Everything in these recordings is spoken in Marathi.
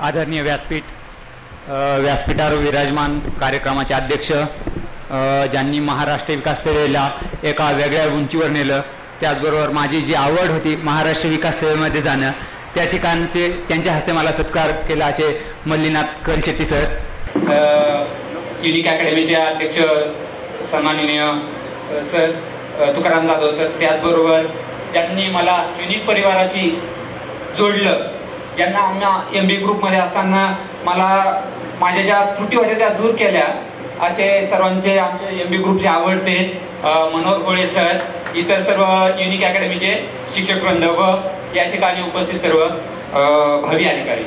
आदरणीय व्यासपीठावर विराजमान कार्यक्रमाचे अध्यक्ष, ज्यांनी महाराष्ट्र विकास सेवेला एका वेगळ्या उंचीवर नेलं, त्याचबरोबर माझी जी आवड होती महाराष्ट्र विकास सेवेमध्ये जाणं, त्या ठिकाणचे त्यांच्या हस्ते मला सत्कार केला असे मल्लीनाथ कलशेट्टी सर, युनिक अकॅडमीचे अध्यक्ष सन्माननीय सर तुकाराम जाधव सर, त्याचबरोबर ज्यांनी मला युनिक परिवाराशी जोडलं, ज्यांना आम्हा MB ग्रुपमध्ये असताना मला माझ्या ज्या त्रुटी होत्या त्या दूर केल्या, असे सर्वांचे आमचे MB ग्रुपचे आवडते मनोहर गोळे सर, इतर सर्व युनिक अकॅडमीचे शिक्षकवृंद व या ठिकाणी उपस्थित सर्व भावी अधिकारी.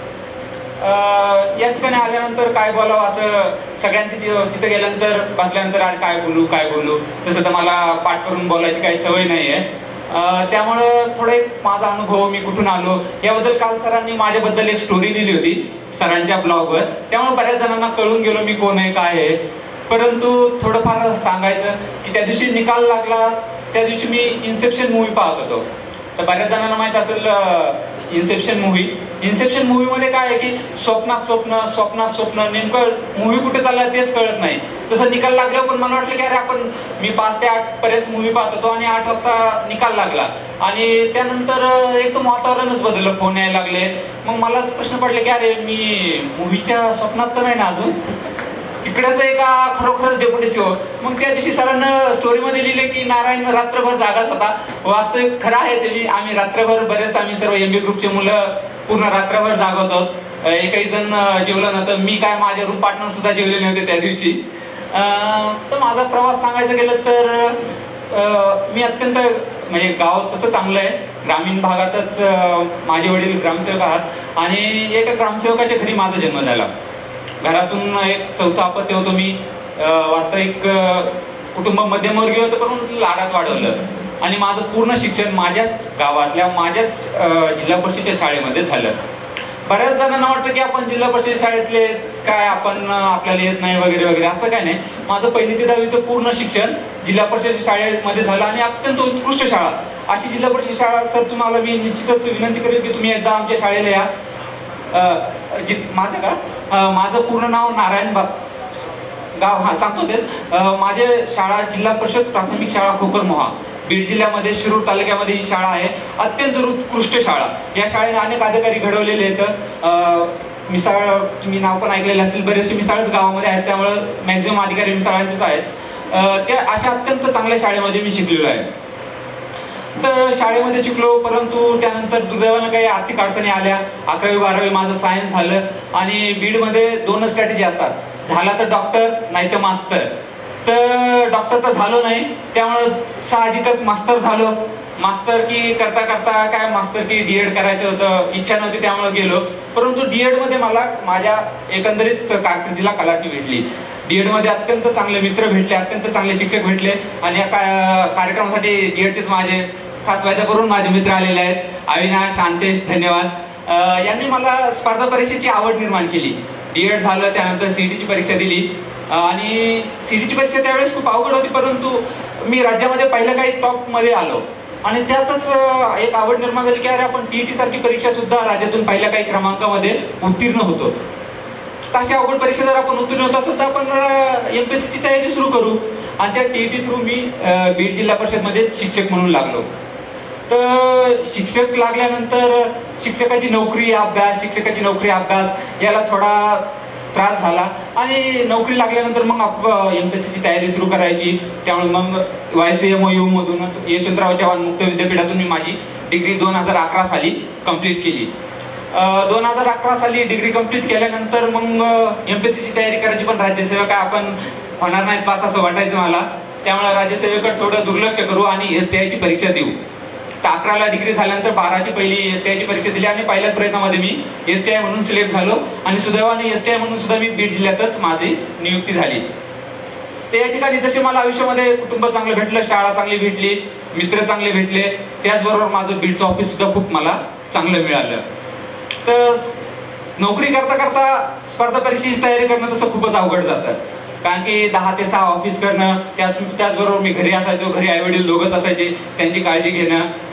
या ठिकाणी आल्यानंतर काय बोलावं असं सगळ्यांची तिथं गेल्यानंतर बसल्यानंतर अरे काय बोलू तसं तर मला पाठ करून बोलायची काही सवय नाही आहे. त्यामुळं थोडं माझा अनुभव, मी कुठून आलो याबद्दल काल सरांनी माझ्याबद्दल एक स्टोरी लिहिली होती सरांच्या ब्लॉगवर, त्यामुळे बऱ्याच जणांना कळून गेलो मी कोण आहे काय आहे. परंतु थोडंफार सांगायचं की त्या दिवशी निकाल लागला त्या दिवशी मी इन्सेप्शन मूवी पाहत होतो. तर बऱ्याच जणांना माहीत असेल इन्सेप्शन मूवीमध्ये काय आहे की स्वप्नात स्वप्न नेमकं मूवी कुठे चालला तेच कळत नाही. तसं निकाल लागल्यावर पण मला वाटलं की अरे मी 5 ते 8 पर्यंत मूवी पाहत होतो आणि 8 वाजता निकाल लागला आणि त्यानंतर एकदम वातावरणच बदललं, फोन यायला लागले. मग मलाच प्रश्न पडले की अरे मी मूवीच्या स्वप्नात तर नाही ना अजून, तिकडेच आहे का खरोखरच डेप्युटी सीओ. मग त्या दिवशी सरांना स्टोरीमध्ये लिहिले की नारायण रात्रभर जागाच होता. वास्तविक खरं आहे ते, आम्ही रात्रभर आम्ही सर्व MB ग्रुपचे मुलं पूर्ण रात्रभर जागत आहोत. एकही जण जेवलं नव्हतं, मी काय माझे रूम पार्टनर सुद्धा जेवले नव्हते त्या दिवशी. तर माझा प्रवास सांगायचं गेलं तर मी अत्यंत म्हणजे गाव तसं चांगलं आहे, ग्रामीण भागातच माझे वडील ग्रामसेवक आहात आणि एका ग्रामसेवकाच्या घरी माझा जन्म झाला. घरातून एक चौथा अपत्य होतो मी. वास्तविक कुटुंब मध्यमवर्गीय होतं पण लाडात वाढवलं आणि माझं पूर्ण शिक्षण माझ्याच गावातल्या माझ्याच जिल्हा परिषदेच्या शाळेमध्ये झालं. बऱ्याच जणांना वाटतं की आपण जिल्हा परिषद शाळेतले काय आपल्याला येत नाही वगैरे वगैरे, असं काय नाही. माझं 1ली ते 10वीचं पूर्ण शिक्षण जिल्हा परिषद शाळेमध्ये झालं आणि अत्यंत उत्कृष्ट शाळा अशी जिल्हा परिषद शाळा. सर तुम्हाला मी निश्चितच विनंती करेल की तुम्ही एकदा आमच्या शाळेला या. माझं पूर्ण नाव नारायण गाव सांगतो तेच. माझे शाळा जिल्हा परिषद प्राथमिक शाळा खोकरमोहा, बीड जिल्ह्यामध्ये शिरूर तालुक्यामध्ये ही शाळा आहे. अत्यंत उत्कृष्ट शाळा. या शाळेने अनेक अधिकारी घडवलेले आहेत. मिसाळ तुम्ही नाव पण ऐकलेलं असेल, बरेचसे मिसाळच गावामध्ये आहेत, त्यामुळं मॅक्झिमम अधिकारी मिसाळांचेच आहेत. त्या अशा अत्यंत चांगल्या शाळेमध्ये मी शिकलेलो आहे. तर शाळेमध्ये शिकलो, परंतु त्यानंतर दुर्दैवानं काही आर्थिक अडचणी आल्या. 11वी 12वी माझं सायन्स झालं आणि बीडमध्ये 2 स्ट्रॅटेजी असतात, झाला तर डॉक्टर नाही तर मास्तर. तर डॉक्टर तर झालो नाही, त्यामुळं साहजिकच मास्तर झालो. मास्तर की करता करता काय मास्तर की D.Ed करायचं होतं, इच्छा नव्हती त्यामुळं गेलो. परंतु D.Ed मध्ये मला माझ्या एकंदरीत कारकिर्दीला कलाटणी भेटली. D.Ed मध्ये अत्यंत चांगले मित्र भेटले, अत्यंत चांगले शिक्षक भेटले आणि या कार्यक्रमासाठी D.Edचेच माझे खास व्याजावरून माझे मित्र आलेले आहेत. अविनाश, शांतेश, धन्यवाद. यांनी मला स्पर्धा परीक्षेची आवड निर्माण केली. D.Ed झालं, त्यानंतर CETची परीक्षा दिली आणि CETची परीक्षा त्यावेळेस खूप अवघड होती, परंतु मी राज्यामध्ये पहिल्या काही टॉपमध्ये आलो आणि त्यातच एक आवड निर्माण झाली की अरे आपण TET सारखी परीक्षा सुद्धा राज्यातून पहिल्या काही क्रमांकामध्ये उत्तीर्ण होतो. तर अशा अवघड परीक्षा जर आपण उत्तीर्ण होत असेल तर आपण MPSCची तयारी सुरू करू आणि त्या TET थ्रू मी बीड जिल्हा परिषदमध्ये शिक्षक म्हणून लागलो. तर शिक्षक लागल्यानंतर शिक्षकाची नोकरी अभ्यास याला थोडा त्रास झाला आणि नोकरी लागल्यानंतर मग MPSCची तयारी सुरू करायची. त्यामुळे मग YCMOU मधूनच यशवंतराव चव्हाण मुक्त विद्यापीठातून मी माझी डिग्री 2011 साली कंप्लीट केली. 2011 साली डिग्री कंप्लीट केल्यानंतर मग MPSCची तयारी करायची, पण राज्यसेवा काय आपण होणार नाही पास असं वाटायचं मला. त्यामुळे राज्यसेवेकडे थोडं दुर्लक्ष करू आणि STIची परीक्षा देऊ. तर 11ला डिग्री झाल्यानंतर 12ची पहिली STIची परीक्षा दिली आणि पहिल्याच प्रयत्नामध्ये मी STI म्हणून सिलेक्ट झालो आणि सुदैवाने STI म्हणून सुद्धा मी बीड जिल्ह्यातच माझी नियुक्ती झाली. तर या ठिकाणी जसे मला आयुष्यामध्ये कुटुंब चांगलं भेटलं, शाळा चांगली भेटली, मित्र चांगले भेटले, त्याचबरोबर माझं बीडचं ऑफिस सुद्धा खूप मला चांगलं मिळालं. तर नोकरी करता करता स्पर्धा परीक्षेची तयारी करणं तसं खूपच अवघड जातं, कारण की 10 ते 6 ऑफिस करणं, त्याचबरोबर मी घरी असायचो, घरी आईवडील दोघंच असायचे, त्यांची काळजी घेणं.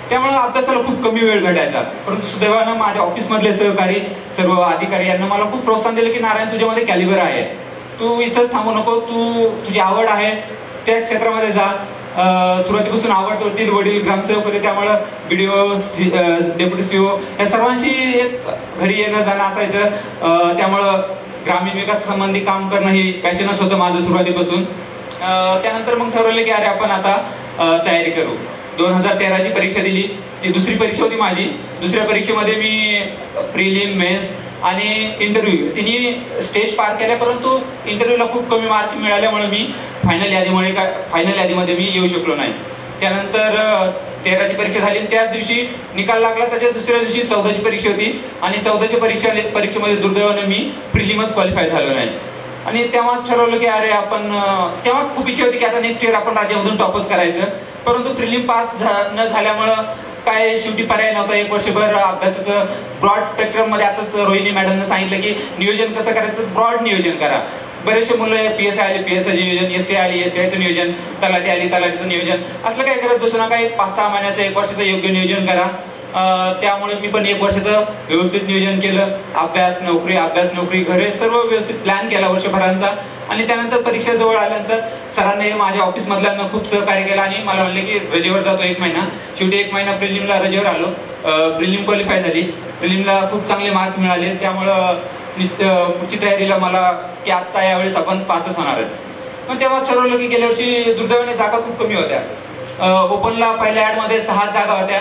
त्यामुळे अभ्यासाला खूप कमी वेळ भेटायचा. परंतु सुदैवानं माझ्या ऑफिसमधले सहकारी सर्व अधिकारी यांना मला खूप प्रोत्साहन दिलं की नारायण तुझ्यामध्ये कॅलिबर आहे, तू इथंच थांबू नको, तुझी आवड आहे त्या क्षेत्रामध्ये जा. सुरुवातीपासून आवड होती, वडील ग्रामसेवक होते त्यामुळं BDO डेप्युटी CO या सर्वांशी एक घरी येणं जाणं असायचं. त्यामुळं ग्रामीण विकास संबंधी काम करणं ही पॅशनच होतं माझं सुरुवातीपासून. त्यानंतर मग ठरवलं की अरे आपण आता तयारी करू. 2013ची परीक्षा दिली, ती दुसरी परीक्षा होती माझी. दुसऱ्या परीक्षेमध्ये मी प्रिलिम, मेन्स आणि इंटरव्ह्यू तिन्ही स्टेज पार केल्या, परंतु इंटरव्ह्यूला खूप कमी मार्क मिळाल्यामुळे मी फायनल यादीमध्ये मी येऊ शकलो नाही. त्यानंतर 13ची परीक्षा झाली, त्याच दिवशी निकाल लागला. त्याच्या दुसऱ्या दिवशी 14ची परीक्षा होती आणि 14ची परीक्षेमध्ये दुर्दैवाने मी प्रिलिमच क्वालिफाय झालो नाही. आणि तेव्हाच ठरवलं की अरे आपण, तेव्हा खूप इच्छा होती की आता नेक्स्ट इयर आपण राज्यामधून टॉपच करायचं, परंतु प्रिलिम पास न झाल्यामुळं काय शेवटी पर्याय नव्हता. एक वर्षभर अभ्यासाचं ब्रॉड स्पेक्ट्रममध्ये, आताच रोहिणी मॅडमनं सांगितलं की नियोजन कसं करायचं, ब्रॉड नियोजन करा. बरेचसे मुलं PSI आले, PSIचं नियोजन, STI आली, STIचं नियोजन, तलाठी आली, तलाठीचं नियोजन, असलं काय करत बसू नका. एक 5-6 महिन्याचं, 1 वर्षाचं योग्य नियोजन करा. त्यामुळे मी पण 1 वर्षाचं व्यवस्थित नियोजन केलं. अभ्यास नोकरी घरे सर्व व्यवस्थित प्लॅन केला वर्षभरांचा. आणि त्यानंतर परीक्षा जवळ आल्यानंतर सरांनी माझ्या ऑफिसमधल्यांना खूप सहकार्य केलं आणि मला म्हणले की रजेवर जातो 1 महिना. शेवटी 1 महिना प्रिलिमला रजेवर आलो. प्रिलिम क्वालिफाय झाली, प्रिलिमला खूप चांगले मार्क मिळाले. त्यामुळं पुढची तयारीला मला की आत्ता यावेळेस आपण पासच होणार आहेत. पण तेव्हाच ठरवलं की गेल्या वर्षी दुर्दैवाने जागा खूप कमी होत्या. ओपनला पहिल्या ॲडमध्ये 6 जागा होत्या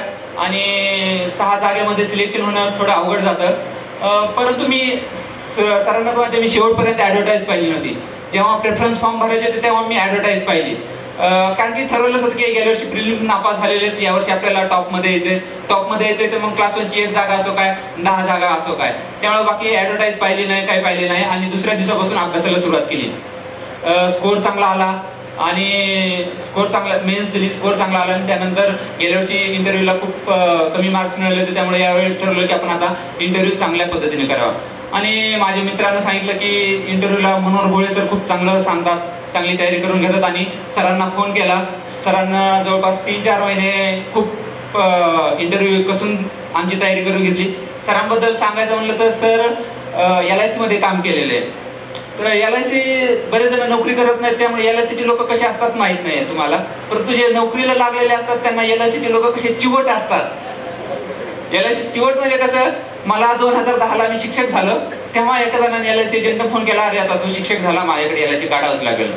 आणि 6 जागेमध्ये सिलेक्शन होणं थोडं अवघड जातं. परंतु मी सरांना तर मी शेवटपर्यंत ॲडव्हर्टाईज पाहिली नव्हती. जेव्हा प्रेफरन्स फॉर्म भरायचे होते तेव्हा मी ॲडव्हर्टाईज पाहिली, कारण की ठरवलंच होतं की गेल्या वर्षी प्रिलिम नापास झालेले आहेत, यावर्षी आपल्याला टॉपमध्ये यायचंय. तर मग क्लास 1ची 1 जागा असो काय, 10 जागा असो काय, त्यामुळे बाकी ॲडव्हर्टाईज पाहिली नाही, काही पाहिली नाही. आणि दुसऱ्या दिवसापासून अभ्यासाला सुरुवात केली. स्कोर चांगला आला आणि मेन्स दिली, स्कोर चांगला आला. आणि त्यानंतर गेल्या वर्षी इंटरव्ह्यूला खूप कमी मार्क्स मिळाले होते, त्यामुळे यावेळेस ठरवलं की आपण आता इंटरव्ह्यू चांगल्या पद्धतीने करावा. आणि माझ्या मित्रांना सांगितलं की इंटरव्ह्यूला मनोहर भोळे सर खूप चांगलं सांगतात, चांगली तयारी करून घेतात. आणि सरांना फोन केला. सरांना जवळपास 3-4 महिने खूप इंटरव्ह्यू कसून आमची तयारी करून घेतली. सरांबद्दल सांगायचं म्हणलं तर सर LIC मध्ये काम केलेलं आहे. तर LIC बरेच जण नोकरी करत नाहीत, त्यामुळे LICचे लोक कसे असतात माहीत नाही तुम्हाला, परंतु जे नोकरीला लागलेले असतात त्यांना LICचे लोक कसे चिवट असतात. LIC चिवट म्हणजे कसं, मला 2010ला मी शिक्षक झालो तेव्हा एका जणांनी LIC एजंटनं फोन केला, अरे आता तू शिक्षक झाला, माझ्याकडे LIC काढावंच लागेल.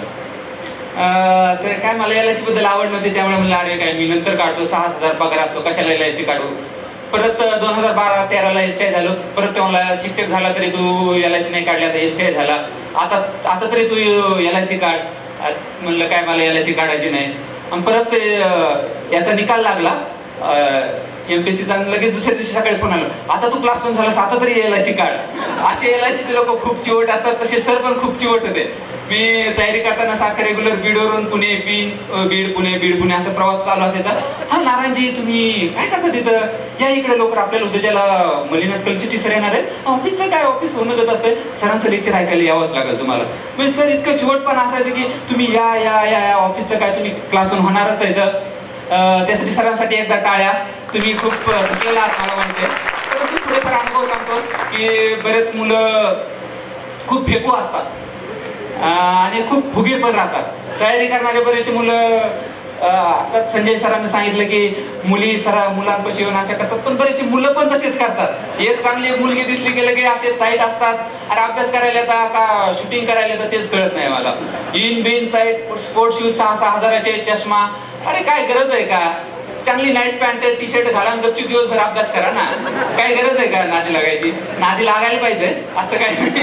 तर काय मला LIC बद्दल आवड नव्हती, त्यामुळे म्हणलं अरे काय मी नंतर काढतो, 6,000 पगार असतो, कशाला LIC काढू. परत 2012-13ला STI झालो. परत तेव्हा शिक्षक झाला तरी तू LIC नाही काढली, आता STI झाला, आता तरी तू LIC काढ. म्हणलं काय मला LIC काढायची नाही. आणि परत याचा निकाल लागला MPSCचा, लगेच दुसऱ्या दिवशी सकाळी फोन आला, आता तू क्लास 1 झालास, आता तरी LIC काढ. असे LICचे लोक खूप चिवट असतात, तसे सर पण खूप चिवट होते. मी तयारी करताना सारखं रेग्युलर बीडवरून पुणे, बीड पुणे असा प्रवास चालू असायचा. हा नारायणजी तुम्ही काय करता तिथं, या इकडे लवकर, आपल्याला उद्याच्याला मलिनाथ कलसिटी सर येणार आहेत, ऑफिसचं काय ऑफिस होऊन जात असतं, सरांचं लेक्चर ऐकायला यावंच लागेल तुम्हाला. म्हणजे सर इतकं चिवट पण असायचं की तुम्ही या ऑफिसचं काय, तुम्ही क्लास 1 होणारच आहे. त्यासाठी सरांसाठी एकदा टाळ्या, तुम्ही खूप थकलेला आहात मला म्हणते. परंतु थोडेफार अनुभव सांगतो की बरेच मुलं खूप फेकू असतात आणि खूप फुगीर पण राहतात. तयारी करणारे बरेचसे मुलं, आता संजय सरांनी सांगितलं की मुलांपाशी येऊन अशा करतात, पण बरेचसे मुलं पण तसेच करतात. एक चांगली मुलगी दिसली गेलं की असे टाईट असतात, अरे अभ्यास करायला येतात का शूटिंग करायला येतं तेच कळत नाही मला. बिन टाईट स्पोर्ट्स शूज 6-6 हजाराचे, चष्मा, अरे काय गरज आहे का, चांगली नाईट पॅन्ट टी-शर्ट घाला आणि गपचूप दिवसभर अभ्यास करा ना, काय गरज आहे का नादी लागायची. नादी लागायला पाहिजे असं काय नाही,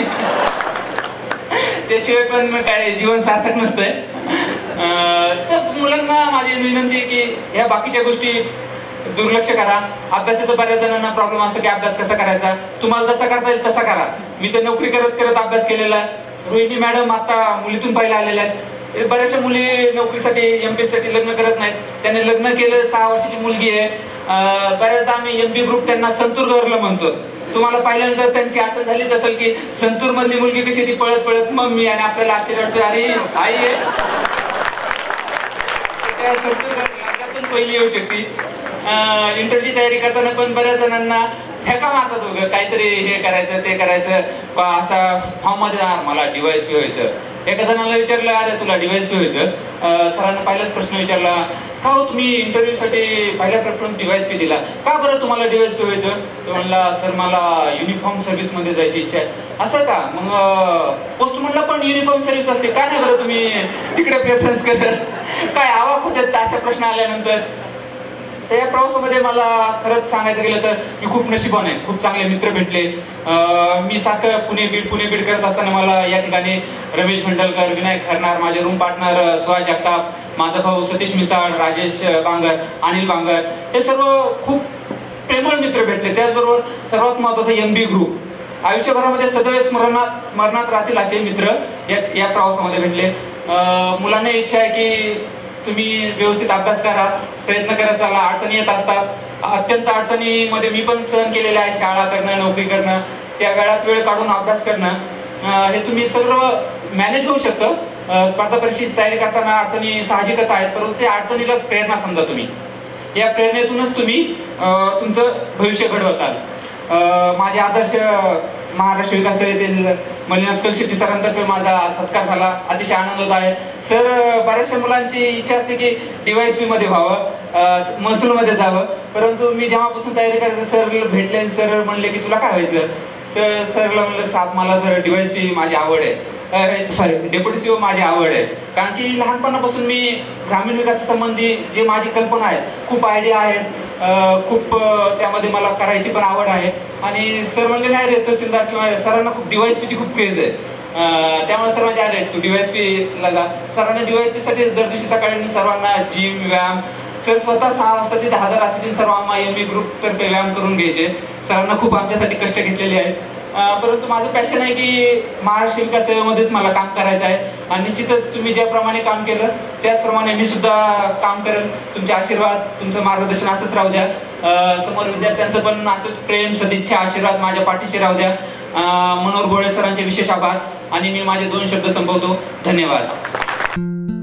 त्याशिवाय पण काय जीवन सार्थक नसतंय. तर मुलांना माझी विनंती आहे की या बाकीच्या गोष्टी दुर्लक्ष करा. अभ्यासाचा बऱ्याच जणांना प्रॉब्लेम असतो की अभ्यास कसा करायचा, तुम्हाला जसा करता येईल तसा करा. मी तर नोकरी करत अभ्यास केलेला आहे. रोहिणी मॅडम आता मुलीतून पहिला आलेल्या आहेत. बऱ्याचशा मुली नोकरीसाठी MPSC साठी लग्न करत नाहीत, त्यांनी लग्न केलं, 6 वर्षाची मुलगी आहे. बऱ्याचदा आम्ही MB ग्रुप त्यांना संतूर गौरलं म्हणतो. तुम्हाला पाहिल्यानंतर त्यांची आठवण झालीच असेल की संतूर मधली मुलगी कशी ती पळत पळत मम्मी, आणि आपल्याला आश्चर्य वाटतं अरे आई आहे, संतूर राज्यातून पहिली येऊ शकते. इंटरची तयारी करताना पण बऱ्याच जणांना फेका मारतात वगैरे, काहीतरी हे करायचं ते करायचं, असा फॉर्म मध्ये जाणार मला DYSP व्हायचं. एका जणाला विचारलं, अरे तुला DYSP व्हायचं? सरांना पहिलाच प्रश्न विचारला, का हो तुम्ही इंटरव्ह्यूसाठी पहिला प्रेफरन्स DYSP दिला, का बरं तुम्हाला DYSP व्हायचं? तो म्हणला, सर मला युनिफॉर्म सर्व्हिसमध्ये जायची इच्छा आहे. असं का? मग पोस्टमनला पण युनिफॉर्म सर्व्हिस असते, का नाही बरं तुम्ही तिकडे प्रेफरन्स करत? काय आवाक होतात अशा प्रश्न आल्यानंतर. त्या प्रवासामध्ये मला खरंच सांगायचं गेलं तर मी खूप नशिबान आहे. खूप चांगले मित्र भेटले. मी सारखं पुणे बीड करत असताना मला या ठिकाणी रमेश भंडलकर, विनायक खरनार, माझे रूम पार्टनर सुहास जगताप, माझा भाऊ सतीश मिसाळ, राजेश बांगर, अनिल बांगर, हे सर्व खूप प्रेमळ मित्र भेटले. त्याचबरोबर सर्वात महत्त्वाचं MB ग्रुप, आयुष्यभरामध्ये सदैव स्मरणात राहतील असे मित्र या प्रवासामध्ये भेटले. मुलांना इच्छा आहे की तुम्ही व्यवस्थित अभ्यास करा, प्रयत्न करत चाला. अडचणी येत असतात, अत्यंत अडचणीमध्ये मी पण सहन केलेलं आहे. शाळा करणं, नोकरी करणं, त्या वेळात वेळ काढून अभ्यास करणं, हे तुम्ही सगळं मॅनेज होऊ शकतं. स्पर्धा परीक्षेची तयारी करताना अडचणी साहजिकच आहेत, परंतु त्या अडचणीलाच प्रेरणा समजा तुम्ही. या प्रेरणेतूनच तुम्ही तुमचं भविष्य घडवताल. माझे आदर्श महाराष्ट्र विकास येथील मल्लीनाथ कलशेट्टी सरांतर्फे माझा सत्कार झाला. अतिशय आनंद होत आहे. सर, बऱ्याचशा मुलांची इच्छा असते की DYSP मध्ये व्हावं, महसूलमध्ये जावं, परंतु मी जेव्हापासून तयारी करायचं सर भेटले. सर म्हणले की तुला काय व्हायचं? तर सरला म्हणलं, साहेब मला सर DYSP माझी आवड आहे, सॉरी डेप्युटी CO माझी आवड आहे. कारण की लहानपणापासून मी ग्रामीण विकासासंबंधी जे माझी कल्पना आहे, खूप आयडिया आहेत, खूप त्यामध्ये मला करायची पण आवड आहे. आणि सर म्हणले, नाही रे तहसीलदार किंवा सरांना खूप DYSP ची खूप क्रेज आहे. त्यामुळे सर म्हणजे अरे तू DYSP ला जा. सरांना DYSP साठी दर दिवशी सकाळी मी सर्वांना जिम व्यायाम, सर स्वतः 6 वाजता तिथे हजर असायचे. सर्व आम्हा MB ग्रुप तर्फे व्यायाम करून घ्यायचे. सरांना खूप आमच्यासाठी कष्ट घेतलेले आहेत. परंतु माझं पॅशन आहे की महाराष्ट्र विकास सेवेमध्येच मला काम करायचं आहे. आणि निश्चितच तुम्ही ज्याप्रमाणे काम केलं त्याचप्रमाणे मी सुद्धा काम करेल. तुमचे आशीर्वाद, तुमचं मार्गदर्शन असंच राहू द्या. समोर विद्यार्थ्यांचं पण असंच प्रेम, सदिच्छा, आशीर्वाद माझ्या पाठीशी राहू द्या. मनोहर गोळे सरांचे विशेष आभार. आणि मी माझे 2 शब्द संपवतो. धन्यवाद.